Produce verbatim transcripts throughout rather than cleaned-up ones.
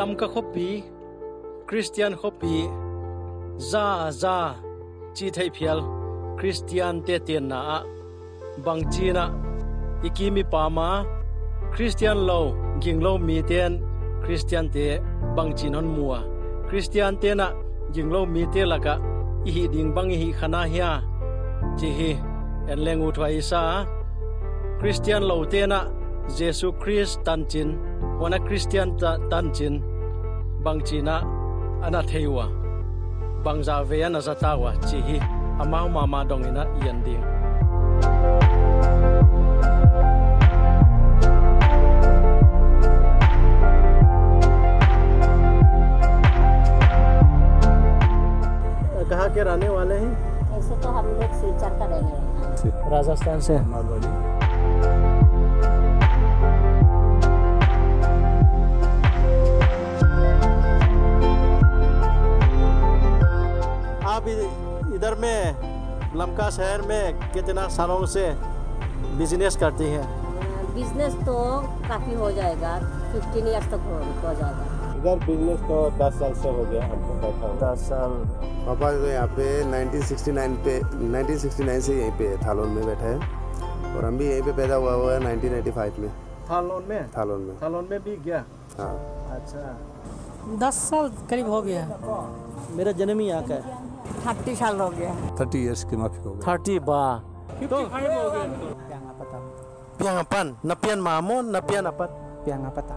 Lamka khopi Christian khopi za za chi thai phial Christian te ten na bangchina ikimi pama Christian lo ginglo mi ten Christian te bangchin hon mua Christian te na ginglo mi te laka ihi ding bang hi khana hia chi hi en lengu thwai sa Christian lo te na Jesus Christ tanchin wana Christian ta tanchin bangchina ana theiwa bangza ve ana zatawa chi hi amau mama dongina yanding कहाँ के रहने वाले हैं? ऐसे तो हम लोग सिलचर का रहने वाले हैं। राजस्थान से। आप इधर में लमका शहर में कितना सालों से बिजनेस करती हैं? बिजनेस तो काफ़ी हो जाएगा, फिफ्टीन ईयर्स तक हो, हो जाएगा। इधर बिजनेस तो दस साल से हो गया हमको बैठा हुआ। दस साल। पापा तो यहाँ पे नाइनटीन सिक्सटी नाइन पे नाइनटीन सिक्सटी नाइन से यहीं पे थालोन में बैठे हैं और हम भी यहीं पे पैदा हुआ हुआ है नाइनटीन एटी फाइव में। थालोन में? थालोन में। थालोन में भी गया? हाँ। अच्छा। दस साल करीब हो गया। मेरा जन्म ही यहाँ का है। थर्टी साल हो गया। थर्टी इयर्स की माफी हो गया। थर्टी बा। तो हो गया। Piangapan, napian mamon, napian apa? Piangapata.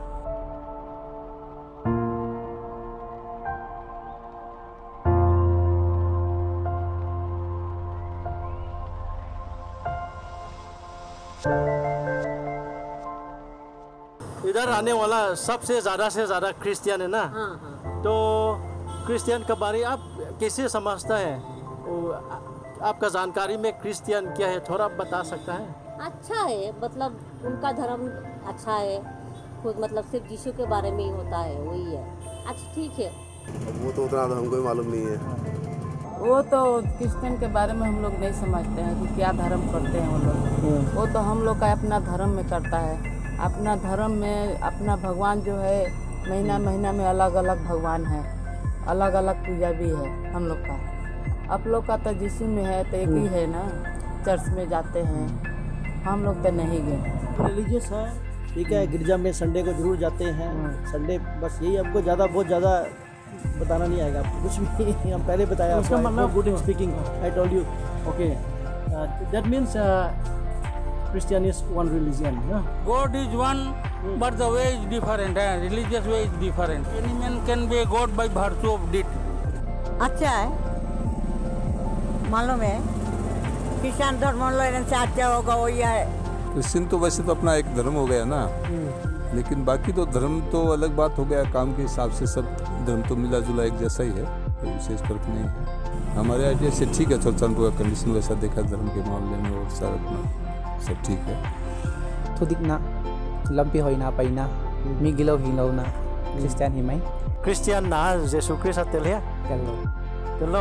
इधर आने वाला सबसे ज्यादा से ज्यादा क्रिश्चियन है ना? हाँ, हाँ। तो क्रिश्चियन के बारे आप कैसे समझता है? आपका जानकारी में क्रिश्चियन क्या है थोड़ा बता सकता है? अच्छा है, मतलब उनका धर्म अच्छा है, खुद मतलब सिर्फ यीशु के बारे में ही होता है, वही है। अच्छा ठीक है। वो तो उतना तो हमको मालूम नहीं है। वो तो क्रिश्चियन के बारे में हम लोग नहीं समझते हैं कि क्या धर्म करते हैं वो लोग। वो तो हम लोग का अपना धर्म में करता है। अपना धर्म में अपना भगवान जो है महीना महीना में अलग अलग भगवान है, अलग अलग पूजा भी है हम लोग का। आप लोग का तो यीशु में है तो एक ही है ना, चर्च में जाते हैं, हम लोग तो नहीं गए। रिलीजियस है, ठीक है, गिरजा में संडे को जरूर जाते हैं। संडे बस यही, आपको ज़्यादा बहुत ज़्यादा बताना नहीं आएगा आपको कुछ भी। हम पहले बताया उसका मतलब good in speaking I told you okay that means Christian is one religion. No? God is one, hmm. but the way is different. Eh? Religious way is different. Any man can be a God by virtue of deed. अच्छा है, मालूम है, Christian धर्म लोगों से अच्छा होगा वही है। क्रिश्चियन तो वैसे तो अपना एक धर्म हो गया ना, लेकिन बाकी तो धर्म तो अलग बात हो गया। काम के हिसाब से सब धर्म तो मिला जुला एक जैसा ही है, कोई विशेष फर्क नहीं है। हमारे आइडिया से ठीक है, थोड़ा सा कंडीशन वैसा देखा धर्म के मामले में और सारा अपना सब ठीक है। तो दिखना लंपी हो ना पैना मी गिलो ही लो ना क्रिश्चियन ही मैं क्रिश्चियन ना यीशु क्रिस्ट तेल है चलो चलो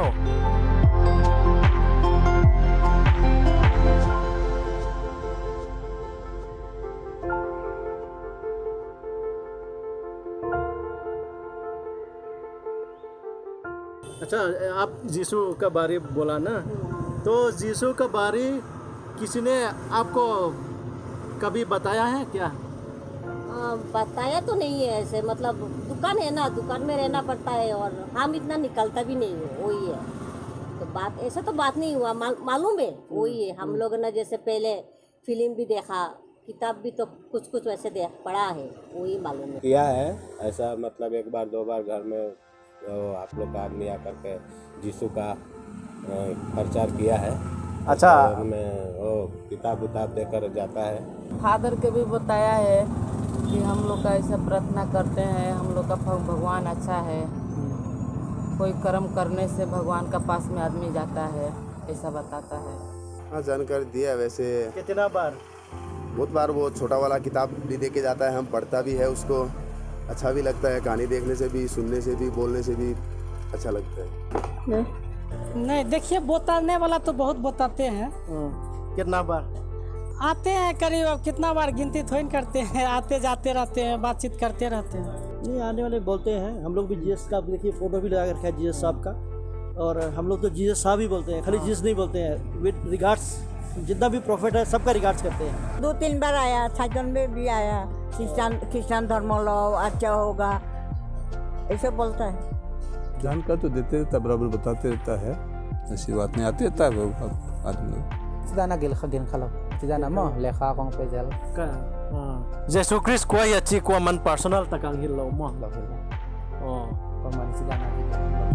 अच्छा आप यीशु का बारे बोला ना, तो यीशु का बारे किसी ने आपको कभी बताया है क्या? आ, बताया तो नहीं है ऐसे, मतलब दुकान है ना, दुकान में रहना पड़ता है और हम इतना निकलता भी नहीं है, वही है। तो बात ऐसा तो बात नहीं हुआ, मा, मालूम है वही है। हम लोग ने जैसे पहले फिल्म भी देखा, किताब भी तो कुछ कुछ वैसे देख पढ़ा है, वही मालूम है। किया है ऐसा, मतलब एक बार दो बार घर में आप लोग का आदमी आकर के यीशु का प्रचार किया है। अच्छा, में वो किताब उताब देकर जाता है। फादर के भी बताया है कि हम लोग का ऐसा प्रार्थना करते हैं, हम लोग का भगवान अच्छा है, कोई कर्म करने से भगवान का पास में आदमी जाता है, ऐसा बताता है। हाँ, जानकारी दिया वैसे। कितना बार? बहुत बार। वो छोटा वाला किताब भी दे के जाता है, हम पढ़ता भी है उसको, अच्छा भी लगता है। कहानी देखने से भी, सुनने से भी, बोलने से भी अच्छा लगता है। नहीं, नहीं देखिए, बताने वाला तो बहुत बताते हैं। कितना बार आते हैं? करीब कितना बार गिनती थोड़ी करते हैं, आते जाते रहते हैं, बातचीत करते रहते हैं। नहीं, आने वाले बोलते हैं। हम लोग भी जीसस का देखिए फोटो भी लगा रखा है जीसस साहब का, और हम लोग तो जीसस साहब ही बोलते हैं, खाली जीसस नहीं बोलते हैं। विद रिगार्ड्स जितना भी प्रॉफिट है सबका रिगार्ड्स करते हैं। दो तीन बार आया, साइकिल में भी आया, क्रिश्चियन क्रिश्चियन धर्म लो अच्छा होगा ऐसे बोलता है। जानकार तो देते रहता, बराबर बताते रहता है, ऐसी बात नहीं आती रहता है वो आदमी लोग। Sidana gil khagin khalo. Sidana mo lekha kong pejel. Ka. Jesu Christ kwa ya chi kwa man personal takang hillo mo. Oh, paman sidana gil.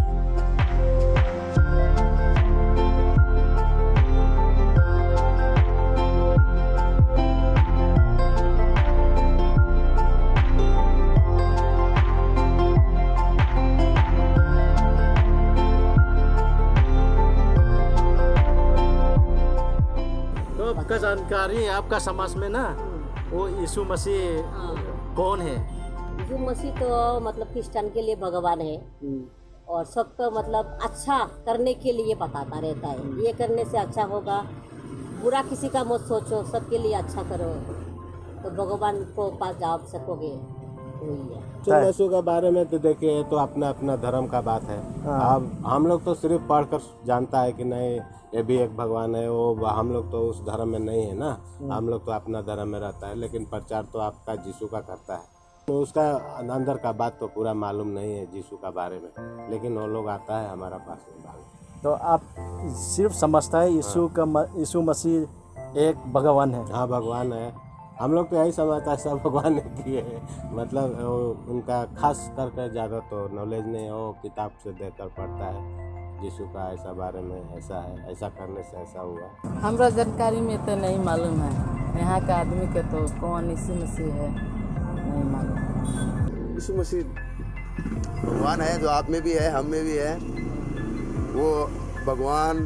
आपका जानकारी है, आपका समाज में ना वो यीशु मसीह कौन है? यीशु मसीह तो मतलब क्रिश्चियन के लिए भगवान है, और सबको मतलब अच्छा करने के लिए बताता रहता है। ये करने से अच्छा होगा, बुरा किसी का मत सोचो, सबके लिए अच्छा करो, तो भगवान को पास जा सकोगे। वही है। यीशु मसीह के बारे में तो देखिए, तो अपना अपना धर्म का बात है। अब हम लोग तो सिर्फ पढ़कर जानता है कि नहीं ये भी एक भगवान है, वो हम लोग तो उस धर्म में नहीं है ना, हम लोग तो अपना धर्म में रहता है। लेकिन प्रचार तो आपका यीशु का करता है, तो उसका अंदर का बात तो पूरा मालूम नहीं है यीशु का बारे में, लेकिन वो लोग आता है हमारा पास में। तो आप सिर्फ समझता है यीशु का यीशु मसीह एक भगवान है? हाँ, भगवान है। हम लोग तो यही समझता है सब भगवान ने किए हैं, मतलब उनका खास करके ज़्यादा तो नॉलेज नहीं, वो किताब से देखकर पढ़ता है यीशु का ऐसा बारे में, ऐसा है, ऐसा करने से ऐसा हुआ। हमरा जानकारी में तो नहीं मालूम है, यहाँ का आदमी के तो कौन यीशु मसीह है नहीं मालूम। यीशु मसीह भगवान है, जो आप में भी है, हम में भी है। वो भगवान,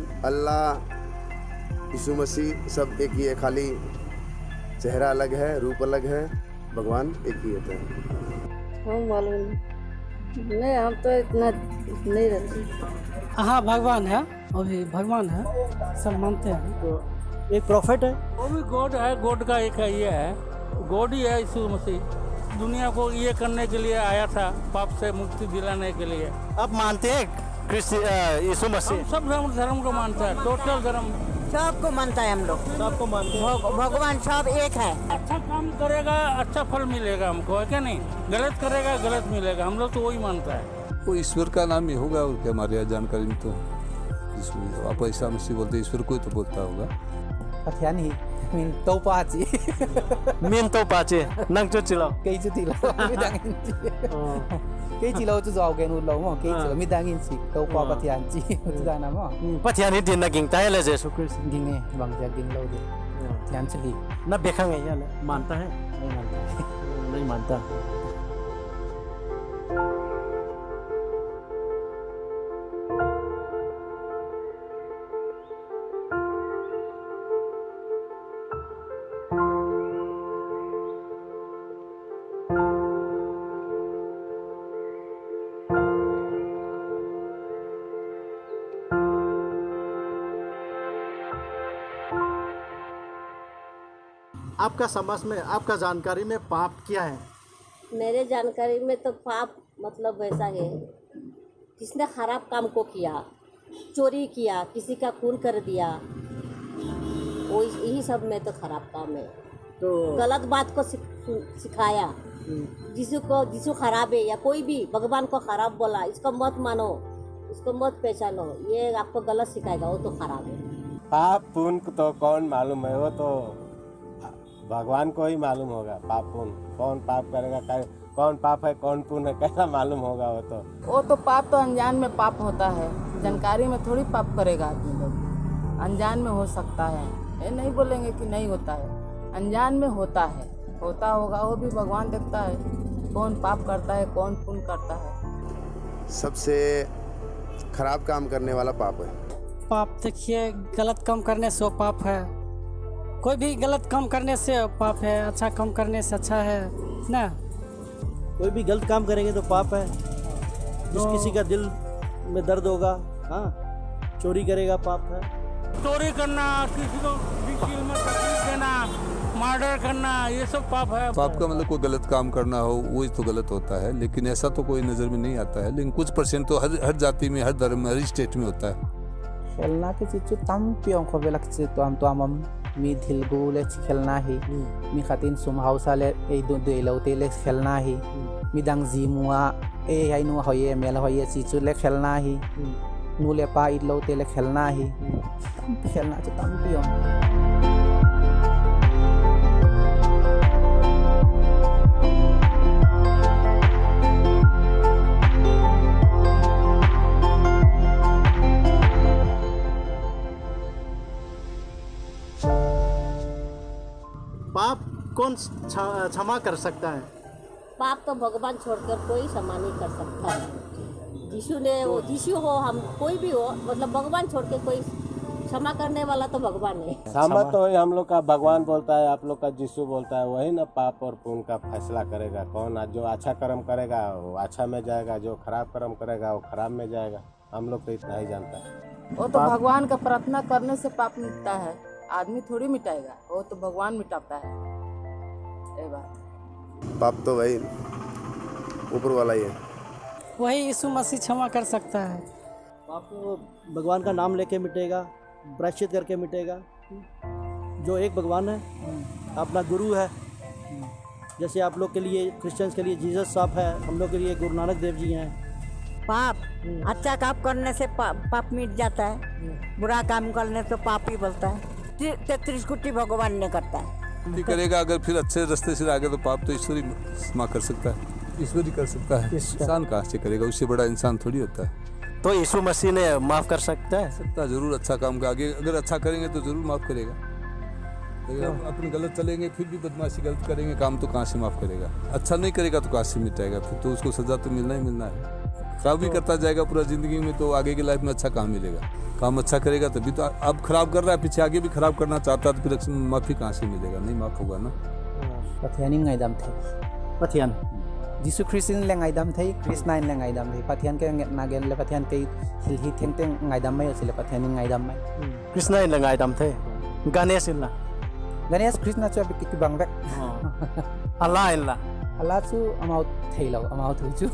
अल्लाह, यीशु मसीह सब एक ही है, खाली चेहरा अलग है, रूप अलग है, भगवान एक ही होता है। हम मालूम नहीं, हम तो इतना नहीं रहते। हाँ, भगवान है, वो भी भगवान है, सब मानते हैं। तो एक प्रॉफिट है, वो भी गॉड है, गॉड का एक है, ये है गॉड ही है यीशु मसीह। दुनिया को ये करने के लिए आया था, पाप से मुक्ति दिलाने के लिए। आप मानते हैं क्रिश्चियन यीशु मसीह? सब धर्म को मानता है, टोटल धर्म सबको मानता है हम लोग, सबको मानते हैं। भगवान सब एक है। अच्छा काम करेगा अच्छा फल मिलेगा हमको, है क्या नहीं? गलत करेगा गलत मिलेगा, हम लोग तो वही मानता है। वो ईश्वर का नाम ही होगा, और क्या हमारे यहाँ जानकारी में तो जिसमें आप ऐसा मसीह बोलते ईश्वर को ही तो बोलता होगा। Patiani min to pachi. Min to pachi nang chu chilo. Kei chu tilo mi dangin chi. Kei chilo chu zao ke nu lo mo kei chilo mi dangin chi to pa patian chi chu da na mo. Patiani din na ging tai le Jesu Christ ging ne bang ja ging lo de. Tian chli. Na bekang है यार, मानता है? नहीं मानता. नहीं मानता. आपका समाज में, आपका जानकारी में पाप क्या है? मेरे जानकारी में तो पाप मतलब वैसा है, जिसने खराब काम को किया, चोरी किया, किसी का खून कर दिया, वो यही सब में तो खराब काम है। तो गलत बात को सिखाया, जिसु को जिसु खराब है या कोई भी भगवान को खराब बोला, इसको मत मानो, इसको मत पहचानो, ये आपको गलत सिखाएगा, वो तो खराब है। पाप पुण्य तो कौन मालूम है, वो तो भगवान को ही मालूम होगा। पाप पुण्य कौन पाप करेगा, कौन पाप है कौन पुण्य है, कैसा मालूम होगा? वो तो वो तो पाप तो अनजान में पाप होता है, जानकारी में थोड़ी पाप करेगा आदमी लोग। अनजान में हो सकता है, ये नहीं बोलेंगे कि नहीं होता है, अनजान में होता है, होता होगा, वो भी भगवान देखता है कौन पाप करता है कौन पुण्य करता है। सबसे खराब काम करने वाला पाप है। पाप देखिए, गलत काम करने से वो पाप है, कोई भी गलत काम करने से पाप है, अच्छा काम करने से अच्छा है ना। कोई भी गलत काम करेंगे तो पाप है। जिस किसी का दिल में दर्द होगा, हाँ, चोरी करेगा पाप है। चोरी करना, किसी को दिल में तकलीफ देना, मर्डर करना ये सब पाप है। पाप का मतलब कोई गलत काम करना हो वो तो गलत होता है, लेकिन ऐसा तो कोई नज़र में नहीं आता है। लेकिन कुछ परसेंट तो हर हर जाति में, हर धर्म में, हर स्टेट में होता है। खेलना के चीज तम पियों को बेलक से तो हम तो हम मी धिलगु ले खेलना ही मी खातिन सुम हाउसा ले ए दो दो लौते ले खेलना ही मी दंग जीमुआ ए हाई नु होये मेल होये चीज ले खेलना ही नु ले पा इ लौते ले खेलना ही तम खेलना च तम पियों। पाप कौन क्षमा कर सकता है? पाप तो भगवान छोड़कर कोई क्षमा नहीं कर सकता है। यीशु ने वो यीशु हो हम कोई भी हो, मतलब भगवान छोड़ के कोई क्षमा करने वाला तो भगवान है। क्षमा तो हम लोग का भगवान बोलता है, आप लोग का यीशु बोलता है, वही ना पाप और पुण्य का फैसला करेगा। कौन जो अच्छा कर्म करेगा वो अच्छा में जाएगा, जो खराब कर्म करेगा वो खराब में जाएगा। हम लोग तो इतना ही जानता है। वो तो भगवान का प्रार्थना करने से पाप मिटता है, आदमी थोड़ी मिटाएगा, वो तो भगवान मिटाता है। ये बात पाप तो भाई ऊपर वाला ही है, वही यीशु मसीह क्षमा कर सकता है। पाप तो भगवान का नाम लेके मिटेगा, प्रायश्चित करके मिटेगा। जो एक भगवान है, अपना गुरु है। जैसे आप लोग के लिए, क्रिश्चियंस के लिए जीसस साहब है, हम लोग के लिए गुरु नानक देव जी हैं। पाप अच्छा काम करने से पाप, पाप मिट जाता है, बुरा काम करने से पाप ही बोलता है। तैतीस कोटि भगवान ने करता है। करेगा अगर फिर अच्छे रास्ते से आगे तो पाप तो ईश्वर ही क्षमा कर सकता है, ईश्वर ही कर सकता है। इंसान कहाँ से करेगा, उससे बड़ा इंसान थोड़ी होता है। तो यीशु मसीह ने माफ़ कर सकता है? सकता जरूर, अच्छा काम का आगे अगर अच्छा करेंगे तो जरूर माफ़ करेगा। अगर हम अपने गलत चलेंगे, फिर भी बदमाशी गलत करेंगे काम, तो कहाँ से माफ़ करेगा? अच्छा नहीं करेगा तो कहाँ से मिटाएगा? फिर तो उसको सजा तो मिलना ही मिलना है। खराब भी करता जाएगा पूरा जिंदगी में तो आगे की लाइफ में अच्छा काम मिलेगा। काम अच्छा करेगा तभी तो। अब खराब कर रहा है, पीछे आगे भी खराब करना चाहता है, तो फिर माफ़ी कहाँ से मिलेगा? नहीं माफ़ होगा ना। पथियानी ngaidam थे पथियान जीसु ख्रिस्टियन ले ngaidam थे, कृष्णा ले ngaidam थे। पथियान के नागेन ले पथियान के हिल ही थेंग थेंग ngaidam में उसे ले पथियानी ngaidam में। कृष्णा ले ngaidam थे, गणेश इल्ला गणेश कृष्णा चो अभी कितनी बांग रख अल्लाह इल्ला अल्लाह चो अमाउट थे लो अमाउट हुई चो।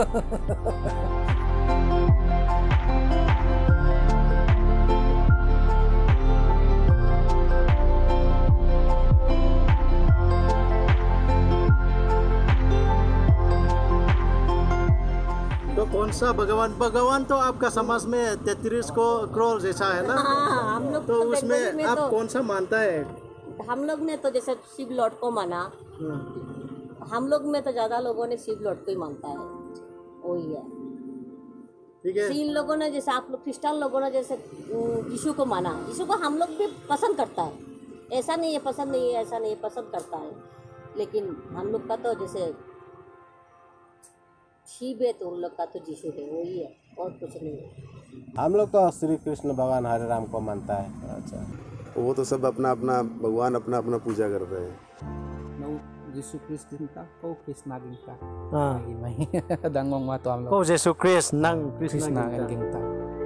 तो कौन सा भगवान भगवान तो आपका समाज में तैतीस को करोड़ जैसा है ना? हाँ, हम लोग तो उसमें में आप तो, कौन सा मानता है? हम लोग ने तो जैसे शिव लॉर्ड को माना, हम लोग में तो ज्यादा लोगों ने शिव लॉर्ड को ही मानता है, वही है। ठीक है। इन लोगों ने जैसे आप लोग क्रिश्चियन लोगों ने जैसे यीशु को माना, यीशु को हम लोग भी पसंद करता है, ऐसा नहीं है पसंद नहीं है, ऐसा नहीं है पसंद करता है। लेकिन हम लोग का तो जैसे शिव है तो उन लोग का तो यीशु है, वही है और कुछ नहीं है। हम लोग तो श्री कृष्ण भगवान हरे राम को मानता है। अच्छा, वो तो सब अपना अपना भगवान अपना अपना पूजा करते हैं। जीसु क्रिस्ट का को कृष्णा गिंता हाँ मैं दंगों में तो हम लोग को जीसु क्रिस्ट नंग कृष्णा गिंता।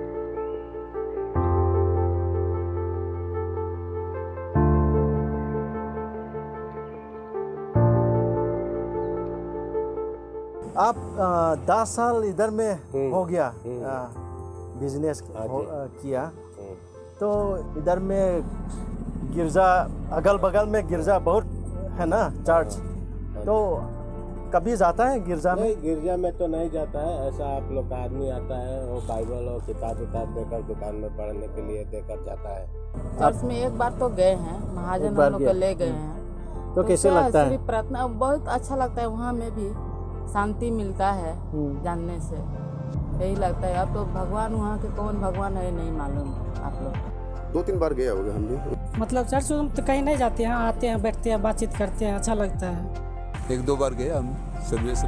आप दस साल इधर में हो गया बिजनेस किया, तो इधर में गिरजा अगल बगल में गिरजा बहुत है ना, चर्च, तो कभी जाता है गिरजा में? गिरजा में तो नहीं जाता है, ऐसा आप लोग का आदमी आता है, वो बाइबल और किताब किताब देकर दुकान में पढ़ने के लिए देकर जाता है। चर्च में एक बार तो गए हैं, महाजन हम लोग को ले गए हैं। तो कैसे लगता है? प्रार्थना बहुत अच्छा लगता है, वहाँ में भी शांति मिलता है जानने से, यही लगता है। अब तो भगवान वहाँ के कौन भगवान है नहीं मालूम आप लोग। दो तीन बार गए होंगे हम भी। मतलब चर्च में तो कहीं नहीं जाते हैं, आते हैं बैठते हैं बातचीत करते हैं, अच्छा लगता है। एक दो बार गए हम सर्विस।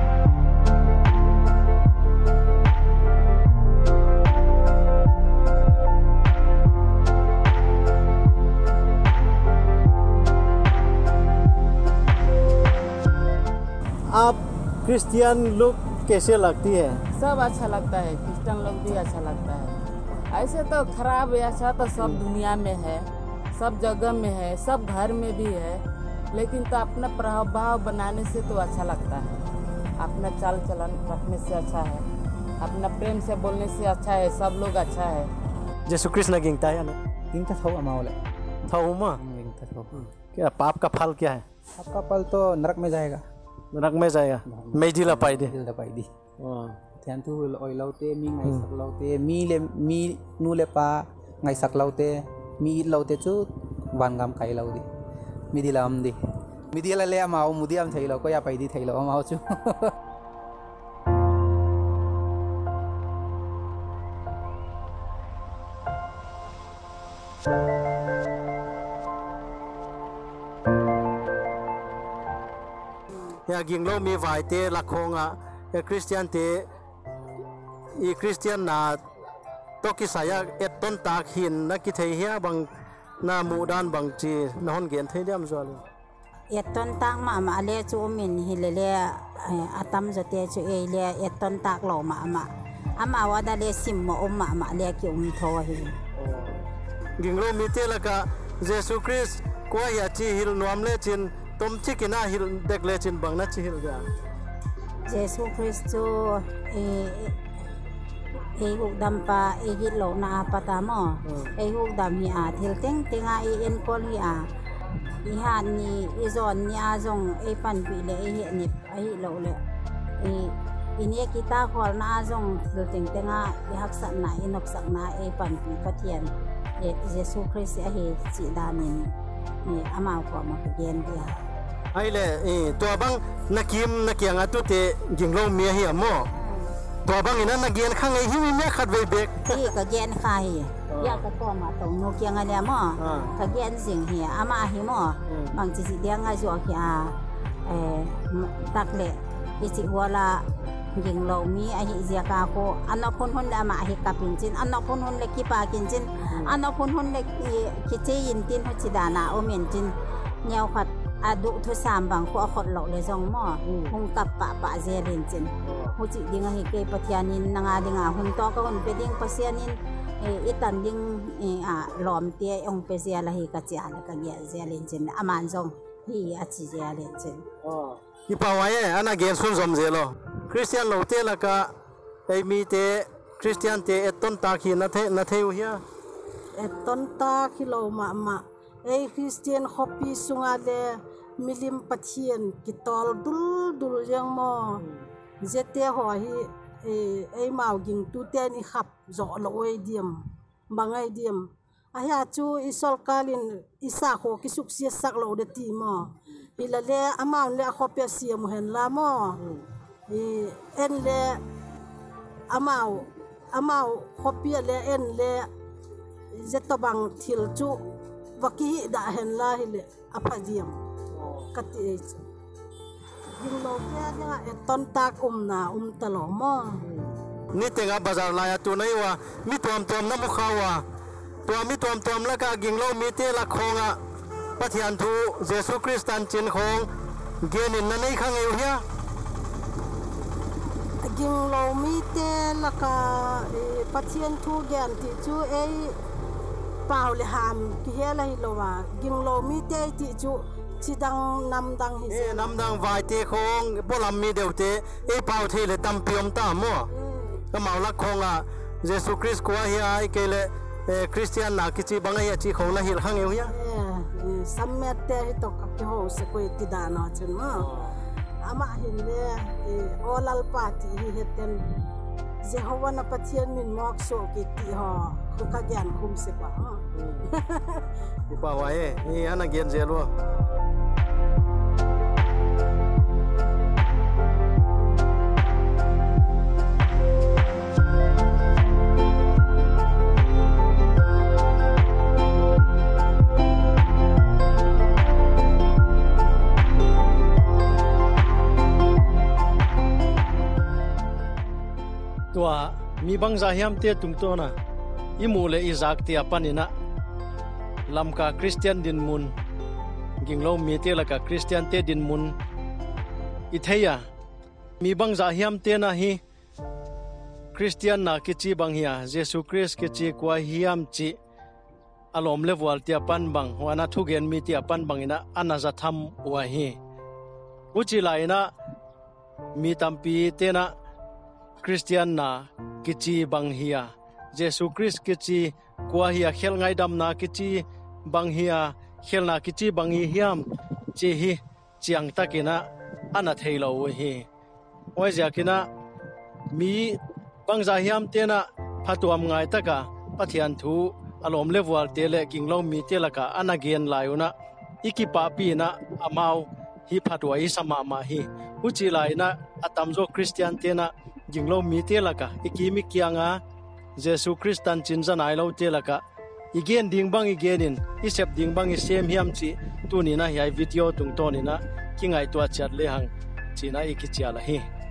आप क्रिश्चियन लोग कैसे लगती है? सब अच्छा लगता है, क्रिश्चियन लोग भी अच्छा लगता है। ऐसे तो खराब ऐसा तो सब दुनिया में है, सब जगह में है, सब घर में भी है, लेकिन तो अपना प्रभाव बनाने से तो अच्छा लगता है, अपना चाल चलन रखने से अच्छा है, अपना प्रेम से बोलने से अच्छा है, सब लोग अच्छा है। यीशु कृष्ण गिंगता है ना? गिंगता था अमावले था उमा गिंगता था। क्या पाप का फल क्या है? आपका फल तो नरक में जाएगा। नरक में जाएगा। मैं जिला पाई दे। जिला पाई दी। ध्यान तो ओइ लाउते मी ngai sak laute mi le mi nu le pa ngai sak laute mi laute chu wan gam kai laudi mi di lam di mi di la le amao mu di am thai lo ko ya pai di thai lo amao chu ya ging lo mi vai te la khonga e Christian te i Christian na to ki saya et ton tak hin na ki thei hia bang na mu dan bang chi na hon gen thei diam zo le et ton tak ma ma le chu min hi le le atam zo te chu e le et ton tak lo ma ma ama wa da le sim mo om ma ma le ki um tho hi ging lo mi te la ka Jesus Christ ko ya chi hil nuam le chin tom chi ki na hil dek le chin bang na chi hil ga Jesus Christ chu e e huk dam pa e hi lo na pa ta mo e huk dam hi a thil teng tenga e en kol hi a i han ni i zon ni a zong e pan pi le e hi ni a hi lo le e ini kita khol na zong thil teng tenga i hak sa na i nok sak na e pan pi pathian e Jesus Christ a hi chi danin ni ama ko ma ka gen dia ai le e to bang nakim nakiang atu te jinglo mi hi amo to bang ina na gen khang ai hi mi khat ve bek hi ka gen kha hi ya ka to ma to no kiang ale mo ka gen sing hi ama hi mo bang chi chi dia nga jo kya e tak le i chi wala jinglo mi a hi zia ka ko anna phun hun la ma hi kapin chin anna phun hun le ki pa kin chin anna phun hun le ki che yin tin ho chi da na o men chin nyao khat adu thu sam bang ko khot lo le jong mo hung kap pa pa je len chin hu chi ding hi ke pathianin nanga dinga hun to ka hun pe ding pasianin e itan ding a lom te ong pe zia la hi ka cha la ka ge je len chin aman jong hi a chi je len chin ki pa wa ye ana gen sun som je lo Christian lo te la ka ai mi te Christian te eton ta khi na the na theu hia eton ta khi lo ma ma ei Christian hopi sunga le milim pathian ki tol dul dul yang mo zete ho hi e ei mau ging tu te ni khap zo lo oi diem bangai diem a ya chu isol kalin isa ho ki suk sia sak lo de ti mo ila le amau le khopia sia mo hen la mo e en le amau amau khopia le en le zetobang thil chu vaki da hen la hi le apa diam kati ging lo ke nga eton tak um na um talo mo ni tenga bazar la ya tu nai wa mi tom tom na mu khawa to mi tom tom la ka ging lo mi te la khonga pathian thu Jesus Christan chin khong genin na nei khang eu hia ging lo mi te la ka pathian thu gen ti chu ei pau le ham ki hela hi lo wa ging lo mi te ti chu chi dang nam dang hi e nam dang vai te khong bolam mi deu te e pau the le tam piom ta mo ka mau la khonga Jesus Christ ko hi ai ke le Christian na ki chi bangai chi khong na hil khang eu hia sammet te hi to ka ki ho se ko ti da na chen ma ama hin le olal party hi heten Jehovah na pathian min mok so ki ti ho ku ka gyan khum se pa ha ki pa wa e ni ana gen je lo tua mi bang za hiam te tung to na i mu le i zak te apanina lamka Christian din mun ginglo mi te la ka Christian te din mun i theya mi bang za hiam te na hi Christian na ki chi bang hiya Jesus Christ ki chi kwa hiam chi alom level tia pan bang wana thugen mi tia pan bang ina anaza tham wa hi uchi laina mi tampi tena Christian na kichi bang hiya Jesus Christ kichi kwa hiya khel ngai dam na kichi bang hiya khel na kichi bang hi hiam chi hi chiang takina ana theilo hi oi jakina mi bangza hiam tena phatuam ngai taka pathian thu alom level tele kinglo mi telaka anagen layuna ikipa pi na amau hi phatwa hi sama ma hi uchi laina atamzo Christian tena jinglo mi telaka ikimi kianga Jesus Christan chinjanai lo telaka igen dingbang igenin isep dingbang isem hiam chi tunina hi video tungtonina kingai to chat le hang china ikichiala hi